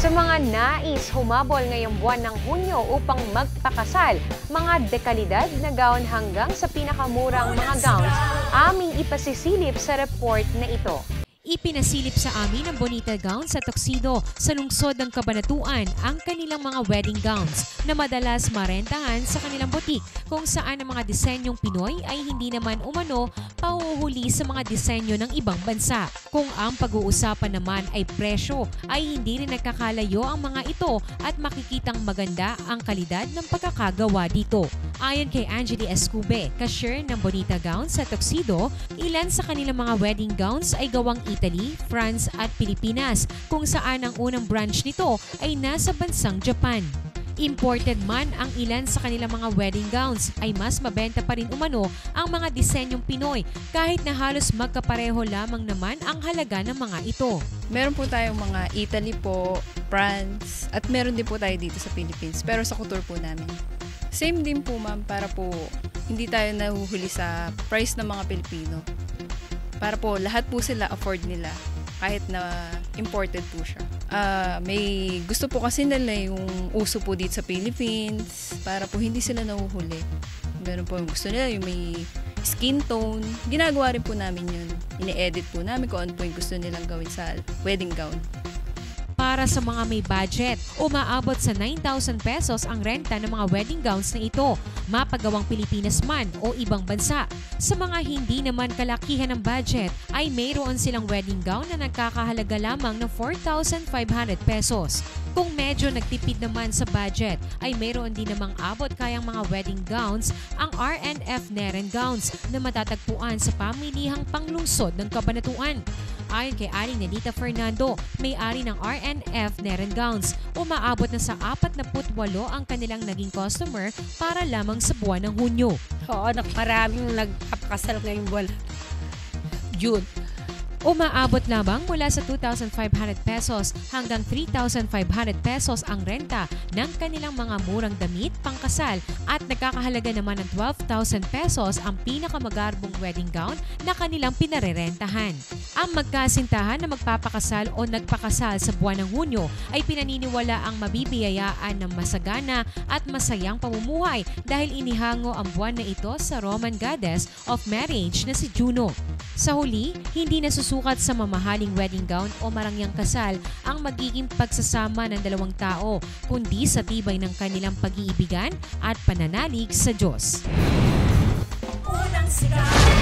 Sa mga nais humabol ngayong buwan ng Hunyo upang magpakasal, mga dekalidad na gown hanggang sa pinakamurang mga gowns, aming ipasisilip sa report na ito. Ipinasilip sa amin ang Bonita Gowns sa Tuxedo sa lungsod ng Cabanatuan ang kanilang mga wedding gowns na madalas marentahan sa kanilang butik kung saan ang mga disenyong Pinoy ay hindi naman umano pahuhuli sa mga disenyo ng ibang bansa. Kung ang pag-uusapan naman ay presyo ay hindi rin nagkakalayo ang mga ito at makikitang maganda ang kalidad ng pagkakagawa dito. Ayon kay Angeli Escube, cashier ng Bonita Gowns sa Tuxedo, ilan sa kanilang mga wedding gowns ay gawang Italy, France at Pilipinas kung saan ang unang branch nito ay nasa bansang Japan. Imported man ang ilan sa kanilang mga wedding gowns ay mas mabenta pa rin umano ang mga disenyong Pinoy kahit na halos magkapareho lamang naman ang halaga ng mga ito. Meron po tayong mga Italy po, France, at meron din po tayo dito sa Philippines pero sa couture po namin. Same din po ma'am para po hindi tayo nahuhuli sa price ng mga Pilipino. Para po lahat po sila afford nila kahit na imported po siya. May gusto po kasi nila yung uso po dito sa Philippines para po hindi sila nahuhuli. Meron po yung gusto nila yung may skin tone. Ginagawa rin po namin yun. Ine-edit po namin kung ano po yung gusto nilang gawin sa wedding gown. Para sa mga may budget, umaabot sa 9,000 pesos ang renta ng mga wedding gowns na ito, mapagawang Pilipinas man o ibang bansa. Sa mga hindi naman kalakihan ng budget, ay mayroon silang wedding gown na nagkakahalaga lamang ng 4,500 pesos. Kung medyo nagtipid naman sa budget, ay mayroon din namang abot kayang mga wedding gowns ang R&F Neren Gowns na matatagpuan sa pamilihang panglungsod ng Cabanatuan. Ayon kay Aling Nelita Fernando, may-ari ng R&F Neren Gowns, umaabot na sa 48 ang kanilang naging customer para lamang sa buwan ng Hunyo. Oo, maraming nagpapakasal ngayong buwan. June. Umaabot lamang mula sa 2,500 pesos hanggang 3,500 pesos ang renta ng kanilang mga murang damit pangkasal at nagkakahalaga naman ng 12,000 pesos ang pinakamagarbong wedding gown na kanilang pinarerentahan. Ang magkasintahan na magpapakasal o nagpakasal sa buwan ng Hunyo ay pinaniniwala ang mabibiyayaan ng masagana at masayang pamumuhay dahil inihango ang buwan na ito sa Roman goddess of marriage na si Juno. Sa huli, hindi nasusukat sa mamahaling wedding gown o marangyang kasal ang magiging pagsasama ng dalawang tao, kundi sa tibay ng kanilang pag-iibigan at pananalig sa Diyos.